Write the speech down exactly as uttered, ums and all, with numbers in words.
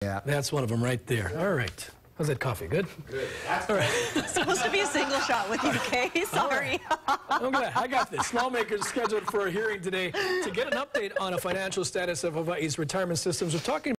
Yeah. That's one of them right there. All right. How's that coffee? Good? Good. All right. It's supposed to be a single shot with you, Kay. Sorry. I'm gonna, I got this. Lawmakers scheduled for a hearing today to get an update on a financial status of Hawaii's retirement systems. We're talking